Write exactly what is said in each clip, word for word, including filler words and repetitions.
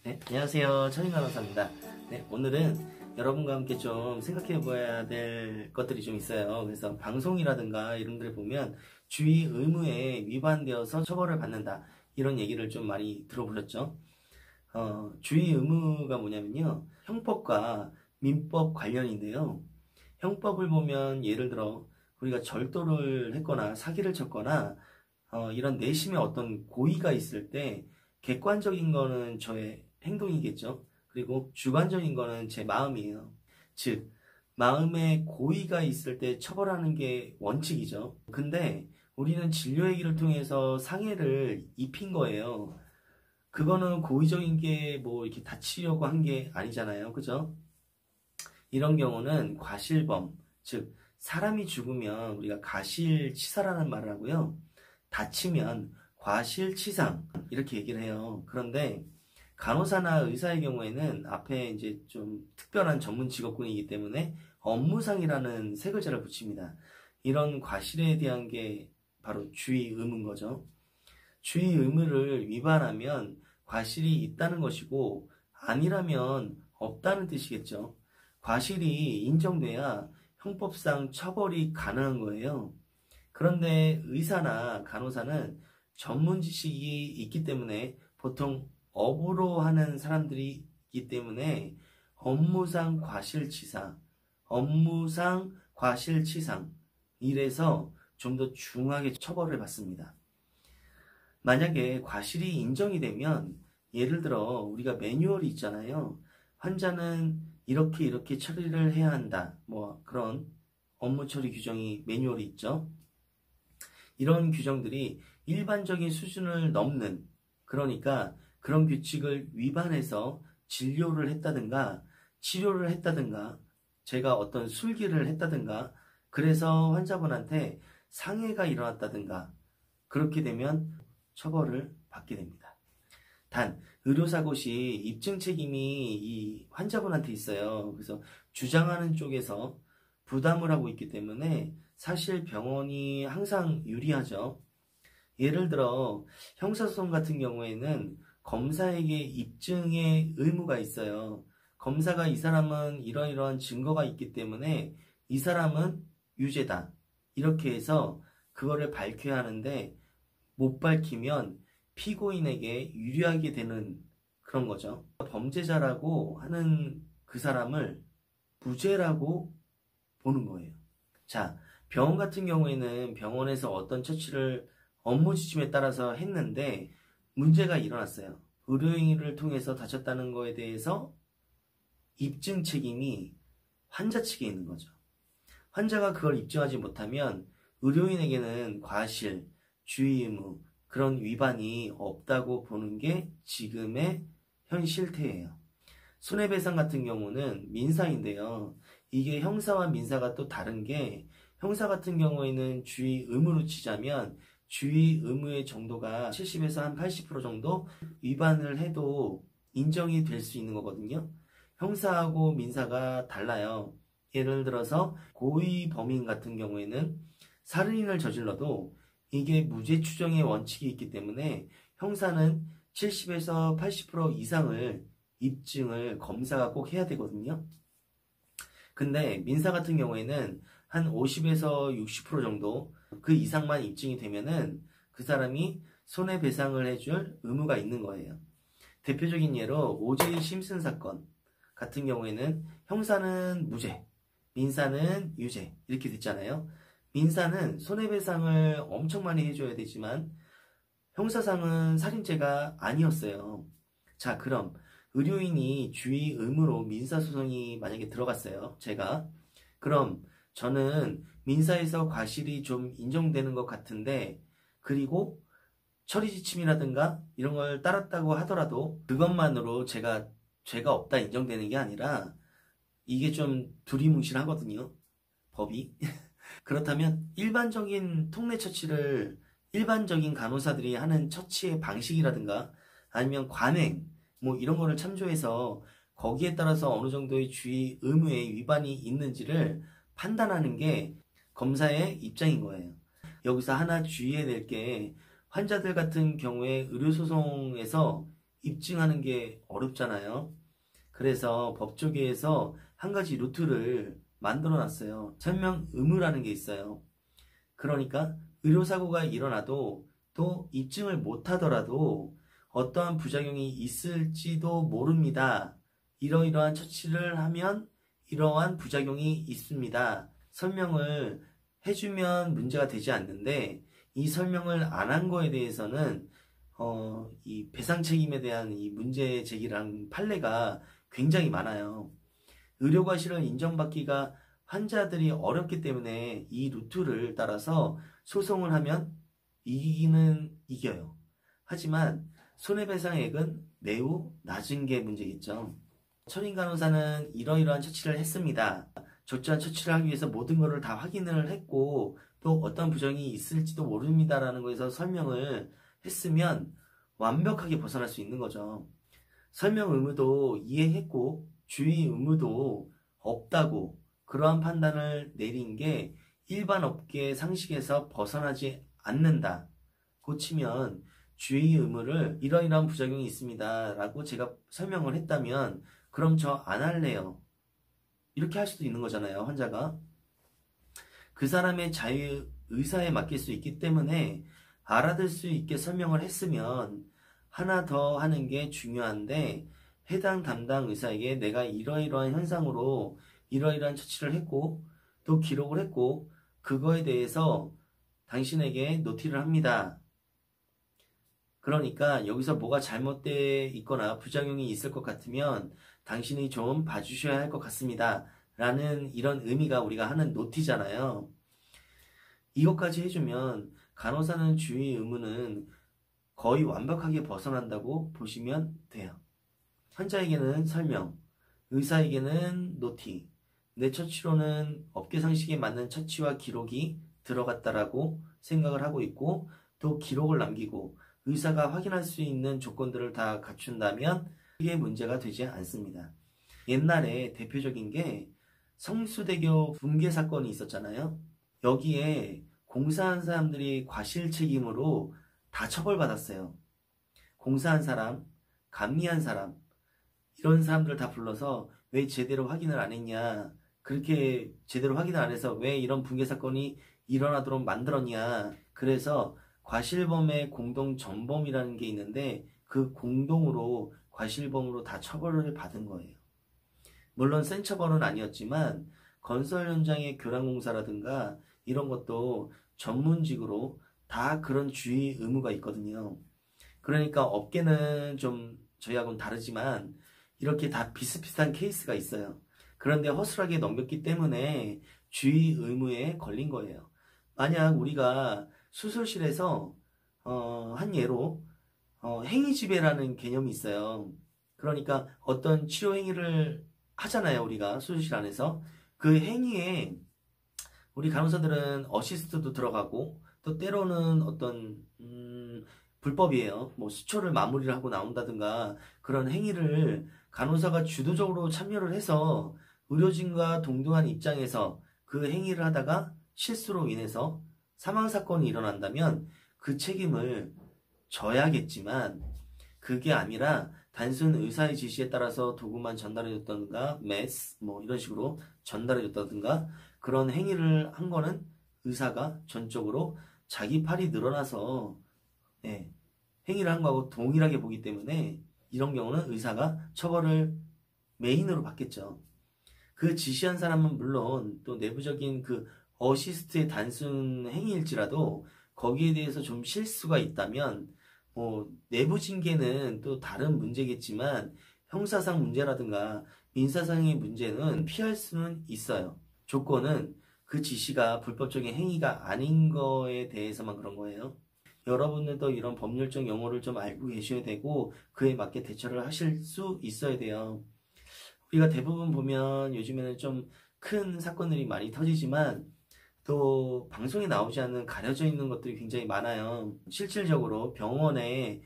네, 안녕하세요. 천인간호사입니다. 네, 오늘은 여러분과 함께 좀 생각해 봐야 될 것들이 좀 있어요. 그래서 방송이라든가 이런 데를 보면 주의 의무에 위반되어서 처벌을 받는다. 이런 얘기를 좀 많이 들어보셨죠? 어, 주의 의무가 뭐냐면요. 형법과 민법 관련인데요. 형법을 보면 예를 들어 우리가 절도를 했거나 사기를 쳤거나 어, 이런 내심의 어떤 고의가 있을 때 객관적인 거는 저의 행동이겠죠. 그리고 주관적인 거는 제 마음이에요. 즉, 마음에 고의가 있을 때 처벌하는 게 원칙이죠. 근데 우리는 진료의 길을 통해서 상해를 입힌 거예요. 그거는 고의적인 게 뭐 이렇게 다치려고 한 게 아니잖아요. 그죠? 이런 경우는 과실범, 즉, 사람이 죽으면 우리가 가실치사라는 말을 하고요. 다치면 과실치상, 이렇게 얘기를 해요. 그런데 간호사나 의사의 경우에는 앞에 이제 좀 특별한 전문 직업군이기 때문에 업무상이라는 세 글자를 붙입니다. 이런 과실에 대한 게 바로 주의 의무인 거죠. 주의 의무를 위반하면 과실이 있다는 것이고 아니라면 없다는 뜻이겠죠. 과실이 인정돼야 형법상 처벌이 가능한 거예요. 그런데 의사나 간호사는 전문 지식이 있기 때문에 보통 업으로 하는 사람들이 있기 때문에 업무상 과실치사, 업무상 과실치상 이래서 좀 더 중하게 처벌을 받습니다. 만약에 과실이 인정이 되면 예를 들어 우리가 매뉴얼이 있잖아요. 환자는 이렇게 이렇게 처리를 해야 한다. 뭐 그런 업무 처리 규정이 매뉴얼이 있죠. 이런 규정들이 일반적인 수준을 넘는, 그러니까 그런 규칙을 위반해서 진료를 했다든가 치료를 했다든가 제가 어떤 술기를 했다든가 그래서 환자분한테 상해가 일어났다든가 그렇게 되면 처벌을 받게 됩니다. 단 의료사고 시 입증 책임이 이 환자분한테 있어요. 그래서 주장하는 쪽에서 부담을 하고 있기 때문에 사실 병원이 항상 유리하죠. 예를 들어 형사소송 같은 경우에는 검사에게 입증의 의무가 있어요. 검사가 이 사람은 이러이러한 증거가 있기 때문에 이 사람은 유죄다. 이렇게 해서 그거를 밝혀야 하는데 못 밝히면 피고인에게 유리하게 되는 그런 거죠. 범죄자라고 하는 그 사람을 무죄라고 보는 거예요. 자, 병원 같은 경우에는 병원에서 어떤 처치를 업무 지침에 따라서 했는데 문제가 일어났어요. 의료인을 통해서 다쳤다는 거에 대해서 입증 책임이 환자 측에 있는 거죠. 환자가 그걸 입증하지 못하면 의료인에게는 과실, 주의 의무, 그런 위반이 없다고 보는 게 지금의 현 실태예요. 손해배상 같은 경우는 민사인데요. 이게 형사와 민사가 또 다른 게 형사 같은 경우에는 주의 의무로 치자면 주의 의무의 정도가 칠십에서 한 팔십 퍼센트 정도 위반을 해도 인정이 될 수 있는 거거든요. 형사하고 민사가 달라요. 예를 들어서 고의 범인 같은 경우에는 살인을 저질러도 이게 무죄 추정의 원칙이 있기 때문에 형사는 칠십에서 팔십 퍼센트 이상을 입증을 검사가 꼭 해야 되거든요. 근데 민사 같은 경우에는 한 오십에서 육십 퍼센트 정도 그 이상만 입증이 되면은 그 사람이 손해배상을 해줄 의무가 있는 거예요. 대표적인 예로 오제이 심슨 사건 같은 경우에는 형사는 무죄, 민사는 유죄 이렇게 됐잖아요. 민사는 손해배상을 엄청 많이 해줘야 되지만 형사상은 살인죄가 아니었어요. 자, 그럼 의료인이 주의 의무로 민사소송이 만약에 들어갔어요. 제가. 그럼 저는 민사에서 과실이 좀 인정되는 것 같은데 그리고 처리지침이라든가 이런 걸 따랐다고 하더라도 그것만으로 제가 죄가 없다 인정되는 게 아니라 이게 좀 두리뭉실하거든요. 법이. 그렇다면 일반적인 통내 처치를 일반적인 간호사들이 하는 처치의 방식이라든가 아니면 관행 뭐 이런 거를 참조해서 거기에 따라서 어느 정도의 주의 의무에 위반이 있는지를 판단하는 게 검사의 입장인 거예요. 여기서 하나 주의해야 될 게 환자들 같은 경우에 의료소송에서 입증하는 게 어렵잖아요. 그래서 법조계에서 한 가지 루트를 만들어 놨어요. 설명 의무라는 게 있어요. 그러니까 의료사고가 일어나도 또 입증을 못하더라도 어떠한 부작용이 있을지도 모릅니다. 이러이러한 처치를 하면 이러한 부작용이 있습니다. 설명을 해주면 문제가 되지 않는데 이 설명을 안 한 거에 대해서는 어, 이 배상 책임에 대한 이 문제 제기라는 판례가 굉장히 많아요. 의료과실을 인정받기가 환자들이 어렵기 때문에 이 루트를 따라서 소송을 하면 이기는 이겨요. 하지만 손해배상액은 매우 낮은 게 문제겠죠. 천인 간호사는 이러이러한 처치를 했습니다. 적절한 처치를 하기 위해서 모든 것을 다 확인을 했고 또 어떤 부정이 있을지도 모릅니다라는 거에서 설명을 했으면 완벽하게 벗어날 수 있는 거죠. 설명 의무도 이해했고 주의 의무도 없다고 그러한 판단을 내린 게 일반 업계 상식에서 벗어나지 않는다. 고치면 주의 의무를 이러이러한 부작용이 있습니다 라고 제가 설명을 했다면 그럼 저 안 할래요. 이렇게 할 수도 있는 거잖아요. 환자가. 그 사람의 자유 의사에 맡길 수 있기 때문에 알아들 수 있게 설명을 했으면 하나 더 하는 게 중요한데 해당 담당 의사에게 내가 이러이러한 현상으로 이러이러한 처치를 했고 또 기록을 했고 그거에 대해서 당신에게 노티를 합니다. 그러니까 여기서 뭐가 잘못되어 있거나 부작용이 있을 것 같으면 당신이 좀 봐주셔야 할 것 같습니다. 라는 이런 의미가 우리가 하는 노티잖아요. 이것까지 해주면 간호사는 주의 의무는 거의 완벽하게 벗어난다고 보시면 돼요. 환자에게는 설명, 의사에게는 노티, 내 처치로는 업계 상식에 맞는 처치와 기록이 들어갔다라고 생각을 하고 있고 또 기록을 남기고 의사가 확인할 수 있는 조건들을 다 갖춘다면 그게 문제가 되지 않습니다. 옛날에 대표적인 게 성수대교 붕괴 사건이 있었잖아요. 여기에 공사한 사람들이 과실 책임으로 다 처벌받았어요. 공사한 사람, 감리한 사람 이런 사람들을 다 불러서 왜 제대로 확인을 안 했냐, 그렇게 제대로 확인을 안 해서 왜 이런 붕괴 사건이 일어나도록 만들었냐. 그래서 과실범의 공동 전범이라는 게 있는데 그 공동으로 과실범으로 다 처벌을 받은 거예요. 물론 센 처벌은 아니었지만 건설 현장의 교량공사라든가 이런 것도 전문직으로 다 그런 주의 의무가 있거든요. 그러니까 업계는 좀 저희하고는 다르지만 이렇게 다 비슷비슷한 케이스가 있어요. 그런데 허술하게 넘겼기 때문에 주의 의무에 걸린 거예요. 만약 우리가 수술실에서 어, 한 예로 어, 행위지배라는 개념이 있어요. 그러니까 어떤 치료 행위를 하잖아요. 우리가 수술실 안에서. 그 행위에 우리 간호사들은 어시스트도 들어가고 또 때로는 어떤 음, 불법이에요. 뭐 수초를 마무리를 하고 나온다든가 그런 행위를 간호사가 주도적으로 참여를 해서 의료진과 동등한 입장에서 그 행위를 하다가 실수로 인해서 사망사건이 일어난다면 그 책임을 져야겠지만 그게 아니라 단순 의사의 지시에 따라서 도구만 전달해줬다든가 메스 뭐 이런 식으로 전달해줬다든가 그런 행위를 한 거는 의사가 전적으로 자기 팔이 늘어나서 네, 행위를 한 거하고 동일하게 보기 때문에 이런 경우는 의사가 처벌을 메인으로 받겠죠. 그 지시한 사람은 물론 또 내부적인 그 어시스트의 단순 행위일지라도 거기에 대해서 좀 실수가 있다면 뭐 내부 징계는 또 다른 문제겠지만 형사상 문제라든가 민사상의 문제는 피할 수는 있어요. 조건은 그 지시가 불법적인 행위가 아닌 거에 대해서만 그런 거예요. 여러분들도 이런 법률적 용어를 좀 알고 계셔야 되고 그에 맞게 대처를 하실 수 있어야 돼요. 우리가 대부분 보면 요즘에는 좀 큰 사건들이 많이 터지지만 또 방송에 나오지 않는 가려져 있는 것들이 굉장히 많아요. 실질적으로 병원에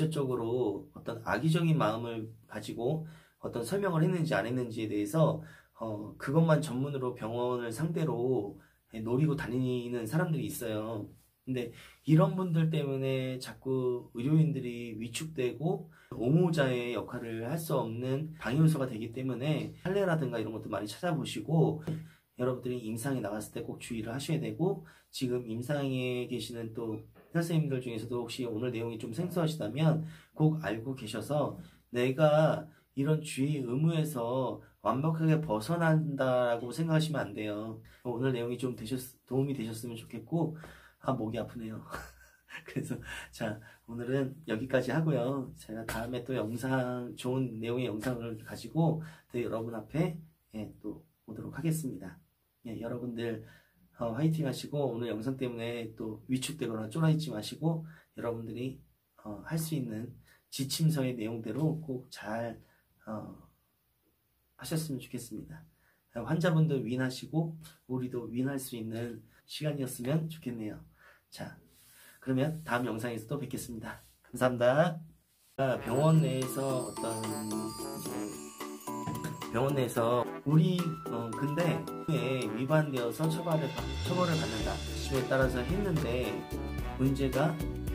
직접적으로 어떤 악의적인 마음을 가지고 어떤 설명을 했는지 안 했는지에 대해서 어, 그것만 전문으로 병원을 상대로 노리고 다니는 사람들이 있어요. 근데 이런 분들 때문에 자꾸 의료인들이 위축되고 옹호자의 역할을 할 수 없는 방해 요소가 되기 때문에 판례라든가 이런 것도 많이 찾아보시고 여러분들이 임상에 나갔을 때 꼭 주의를 하셔야 되고, 지금 임상에 계시는 또 선생님들 중에서도 혹시 오늘 내용이 좀 생소하시다면 꼭 알고 계셔서 내가 이런 주의 의무에서 완벽하게 벗어난다라고 생각하시면 안 돼요. 오늘 내용이 좀 되셨, 도움이 되셨으면 좋겠고, 아, 목이 아프네요. 그래서 자, 오늘은 여기까지 하고요. 제가 다음에 또 영상, 좋은 내용의 영상을 가지고 또 여러분 앞에 예, 또 오도록 하겠습니다. 예, 여러분들 어, 화이팅 하시고, 오늘 영상 때문에 또 위축되거나 쫄아있지 마시고 여러분들이 어, 할 수 있는 지침서의 내용대로 꼭 잘 어, 하셨으면 좋겠습니다. 환자분도 윈하시고 우리도 윈할 수 있는 시간이었으면 좋겠네요. 자, 그러면 다음 영상에서 또 뵙겠습니다. 감사합니다. 병원 내에서 어떤 이제 병원 내에서 우리 어 근데 위반되어서 처벌을, 처벌을 받는다, 지침에 따라서 했는데 문제가